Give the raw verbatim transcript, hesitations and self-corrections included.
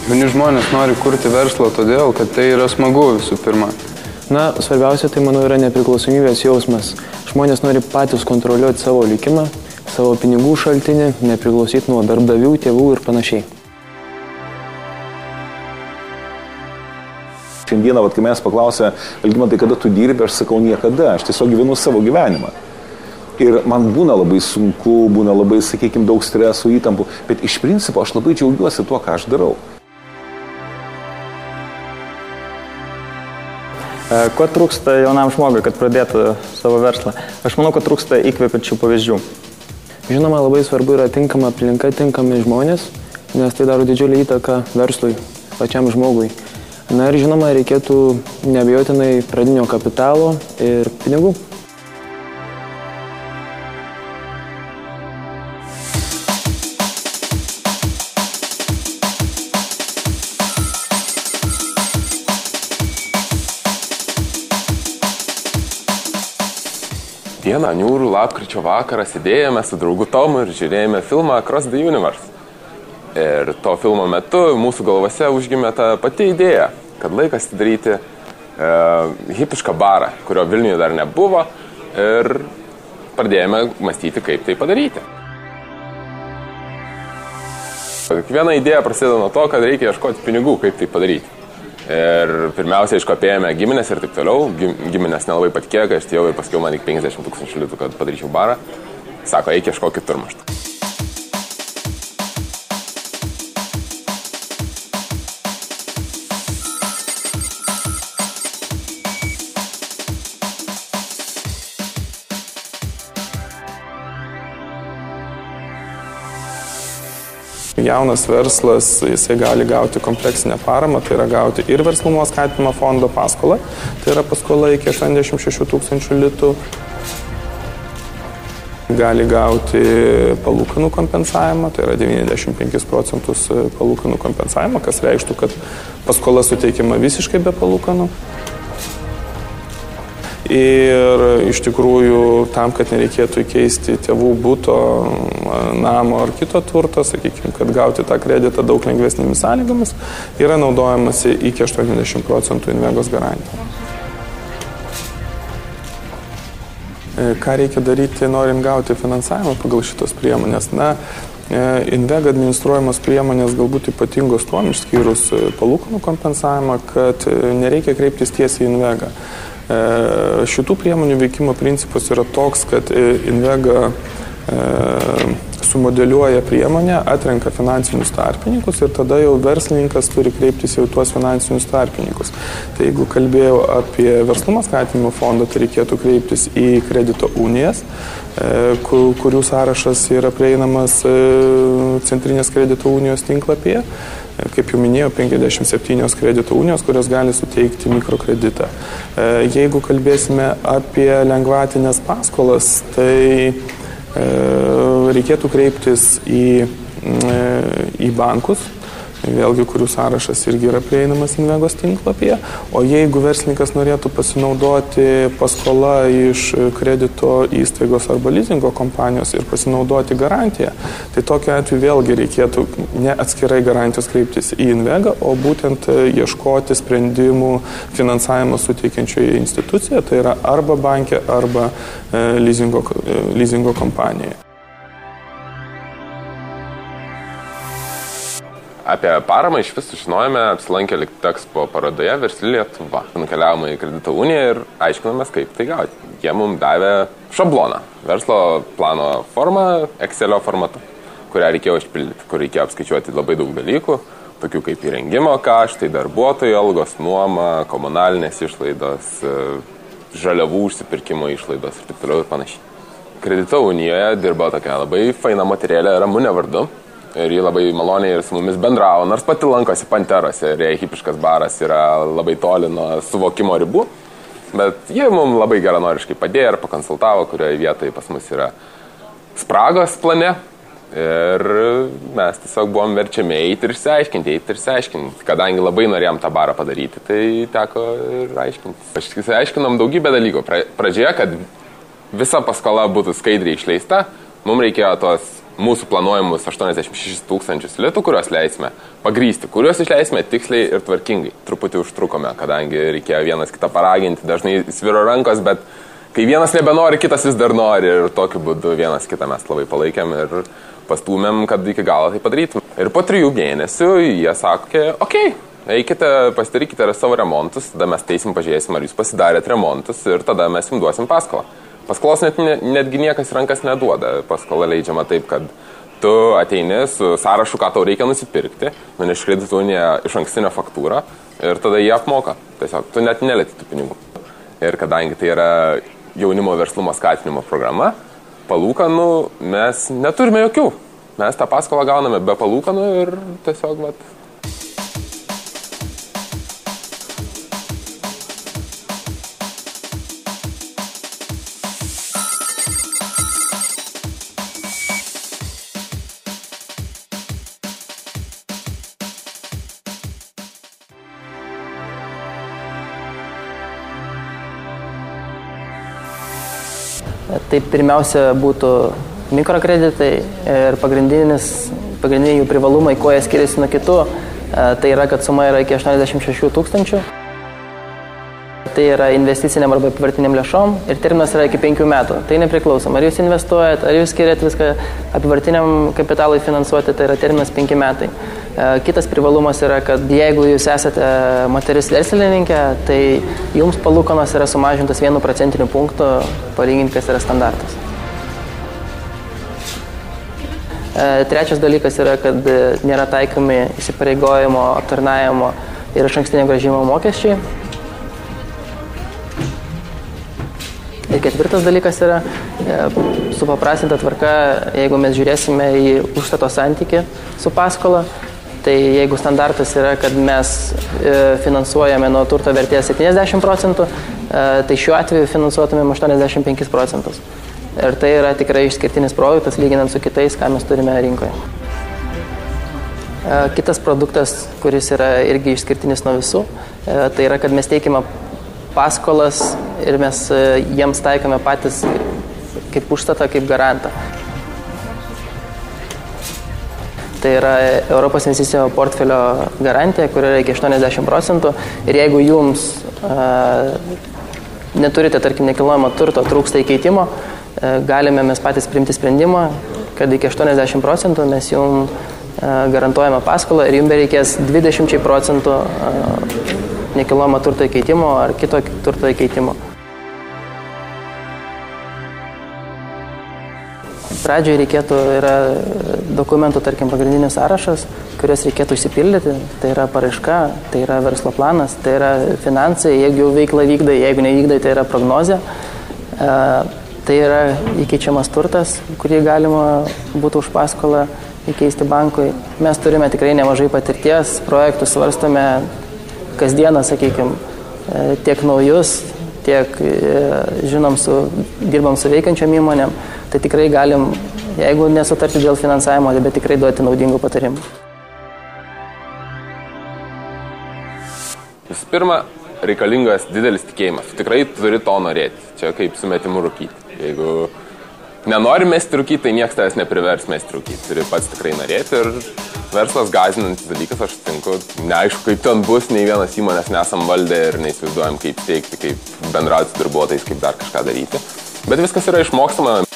Vieni žmonės nori kurti verslą todėl, kad tai yra smagu visų pirma. Na, svarbiausia tai, manau, yra nepriklausomybės jausmas. Žmonės nori patys kontroliuoti savo likimą, savo pinigų šaltinį, nepriklausyti nuo darbdavių, tėvų ir panašiai. Šiandieną, vat, kai mes paklausė, Algimantai, kada tu dirbi, aš sakau niekada, aš tiesiog gyvenu savo gyvenimą. Ir man būna labai sunku, būna labai, sakykime, daug stresų, įtampų, bet iš principo aš labai džiaugiuosi tuo, ką aš darau. Ko trūksta jaunam žmogui, kad pradėtų savo verslą? Aš manau, kad trūksta įkvepiančių pavyzdžių. Žinoma, labai svarbu yra tinkama aplinka, tinkami žmonės, nes tai daro didžiulį įtaką verslui, pačiam žmogui. Na ir žinoma, reikėtų neabejotinai pradinio kapitalo ir pinigų. Vieną niūrų lapkričio vakarą sėdėjome su draugu Tomu ir žiūrėjome filmą Across the Universe. Ir to filmo metu mūsų galvose užgimė ta pati idėja, kad laikas daryti e, hipišką barą, kurio Vilniuje dar nebuvo, ir pradėjome mąstyti, kaip tai padaryti. Kiekviena idėja prasideda nuo to, kad reikia ieškoti pinigų, kaip tai padaryti. Ir pirmiausia, iškopėjome giminės ir taip toliau. Giminės nelabai patikėjo, kai aš atėjau ir paskiau man tik penkiasdešimt tūkstančių litų, kad padaryčiau barą. Sako, eik ieškok kitur maždaug. Jaunas verslas, jisai gali gauti kompleksinę paramą, tai yra gauti ir verslumo skatinimo fondo paskolą, tai yra paskola iki aštuoniasdešimt šešių tūkstančių litų. Gali gauti palūkanų kompensavimą, tai yra devyniasdešimt penkis procentus palūkanų kompensavimą, kas reikštų, kad paskola suteikiama visiškai be palūkanų. Ir iš tikrųjų, tam, kad nereikėtų įkeisti tėvų buto, namo ar kito turto, sakykime, kad gauti tą kreditą daug lengvesnėmis sąlygomis, yra naudojamasi iki aštuoniasdešimt procentų Invegos garantijų. Ką reikia daryti, norint gauti finansavimą pagal šitos priemonės? Na, Invega administruojamos priemonės galbūt ypatingos tuom, išskyrus palūkanų kompensavimą, kad nereikia kreiptis tiesiai į Invegą. Šitų priemonių veikimo principas yra toks, kad Invega sumodeliuoja priemonę, atrenka finansinius tarpininkus ir tada jau verslininkas turi kreiptis jau tuos finansinius tarpininkus. Tai jeigu kalbėjau apie verslumo skatinimo fondą, tai reikėtų kreiptis į kredito unijas, kurių sąrašas yra prieinamas Centrinės kredito unijos tinklapyje. Kaip jau minėjau, penkiasdešimt septynios kredito unijos, kurios gali suteikti mikrokreditą. Jeigu kalbėsime apie lengvatinės paskolas, tai reikėtų kreiptis į, į bankus, vėlgi, kurių sąrašas irgi yra prieinamas Invegos tinklapyje. O jeigu verslininkas norėtų pasinaudoti paskola iš kredito įstaigos arba lizingo kompanijos ir pasinaudoti garantiją, tai tokiu atveju vėlgi reikėtų ne atskirai garantijos kreiptis į Invegą, o būtent ieškoti sprendimų finansavimo suteikiančioje institucijoje, tai yra arba banke, arba lizingo, lizingo kompanijoje. Apie paramą iš vis sužinojome apsilankę Litexpo parodoje Versli Lietuva. Nukeliavome į kredito uniją ir aiškinomės, kaip tai gauti. Jie mums davė šabloną, verslo plano formą, Excelio formatu, kurią reikėjo išpildyti, kur reikėjo apskaičiuoti labai daug dalykų, tokių kaip įrengimo kaštai, darbuotojų algos, nuoma, komunalinės išlaidos, žaliavų užsipirkimo išlaidos ir taip toliau ir panašiai. Kredito unijoje dirbo tokia labai faina moterėlė Ramunė vardu. Ir jį labai maloniai ir su mumis bendravo, nors pati lankosi Panterose ir jai hipiškas baras yra labai toli nuo suvokimo ribų. Bet jie mums labai geranoriškai padėjo ir pakonsultavo, kurioje vietoje pas mus yra spragos plane. Ir mes tiesiog buvom verčiami eiti ir išsiaiškinti, eiti ir išsiaiškinti. Kadangi labai norėjom tą barą padaryti, tai teko ir aiškinti. Aš išsiaiškinom daugybę dalykų. Pradžioje, kad visa paskola būtų skaidriai išleista, mums reikėjo tos mūsų planuojamus aštuoniasdešimt šešis tūkstančius litų, kuriuos leisime pagrysti, kuriuos išleisime tiksliai ir tvarkingai. Truputį užtrukome, kadangi reikėjo vienas kitą paraginti, dažnai sviro rankos, bet kai vienas nebenori, kitas vis dar nori ir tokiu būdu vienas kitą mes labai palaikėm ir pastūmėm, kad iki galo tai padarytum. Ir po trijų mėnesių jie sakė, okei, okay, eikite, pasidarykite savo remontus, tada mes teisim, pažiūrėsim, ar jūs pasidarėt remontus ir tada mes jums duosim paskolą. Paskolos net, netgi niekas rankas neduoda. Paskola leidžiama taip, kad tu ateini su sąrašu, ką tau reikia nusipirkti, nuneši kredito uniją iš ankstinę faktūrą ir tada jie apmoka. Tiesiog tu net nelieti tų pinigų. Ir kadangi tai yra jaunimo verslumo skatinimo programa, palūkanų mes neturime jokių. Mes tą paskolą gauname be palūkanų ir tiesiog vat, Tai pirmiausia būtų mikrokreditai ir pagrindiniai jų privalumai, kuo jie skiriasi nuo kitų, tai yra, kad suma yra iki aštuoniasdešimt šešių tūkstančių. Tai yra investiciniam arba apyvartiniam lėšom ir terminas yra iki penkių metų. Tai nepriklausom, ar jūs investuojat, ar jūs skiriat viską apyvartiniam kapitalui finansuoti, tai yra terminas penki metai. Kitas privalumas yra, kad jeigu jūs esate moteris verslininkė, tai jums palūkanos yra sumažintas vienu procentiniu punktu, palyginti, kas yra standartas. Trečias dalykas yra, kad nėra taikomi įsipareigojimo, aptarnavimo ir išankstinio grąžinimo mokesčiai. Ir ketvirtas dalykas yra supaprastinta tvarka, jeigu mes žiūrėsime į užstato santykį su paskola. Tai jeigu standartas yra, kad mes finansuojame nuo turto vertės septyniasdešimt procentų, tai šiuo atveju finansuotumėm aštuoniasdešimt penkis procentus. Ir tai yra tikrai išskirtinis produktas, lyginant su kitais, ką mes turime rinkoje. Kitas produktas, kuris yra irgi išskirtinis nuo visų, tai yra, kad mes teikime paskolas ir mes jiems taikome patys kaip užstatą, kaip garantą. Tai yra Europos investicinio portfelio garantija, kur yra iki aštuoniasdešimt procentų. Ir jeigu jums a, neturite, tarkim, nekilnojamo turto, trūksta įkeitimo, a, galime mes patys priimti sprendimą, kad iki aštuoniasdešimt procentų mes jums a, garantuojame paskolą ir jums bereikės dvidešimt procentų a, nekilnojamo turto įkeitimo ar kito turto įkeitimo. Pradžioje reikėtų, yra dokumentų, tarkim, pagrindinis sąrašas, kuriuos reikėtų išsipildyti. Tai yra paraiška, tai yra verslo planas, tai yra finansai, jeigu veiklą vykdai, jeigu nevykdai, tai yra prognozė. E, tai yra įkeičiamas turtas, kurį galima būtų už paskolą įkeisti bankui. Mes turime tikrai nemažai patirties, projektų svarstome kasdieną, sakykime, tiek naujus, tiek žinom, su, dirbam su veikiančiom įmonėm. Tai tikrai galim, jeigu nesutarti dėl finansavimo, bet tikrai duoti naudingų patarimų. Visų pirma, reikalingas didelis tikėjimas. Tikrai turi to norėti. Čia kaip su metimu rūkyti. Jeigu nenori mesti rūkyti, tai niekas tavęs neprivers mesti rūkyti. Turi pats tikrai norėti ir verslas gąsdinantis dalykas, aš sutinku. Neaišku, kaip ten bus, nei vienas įmonės nesam valdę ir neįsivaizduojam, kaip steigti, kaip bendrauti su darbuotojais, kaip dar kažką daryti. Bet viskas yra išmokstama.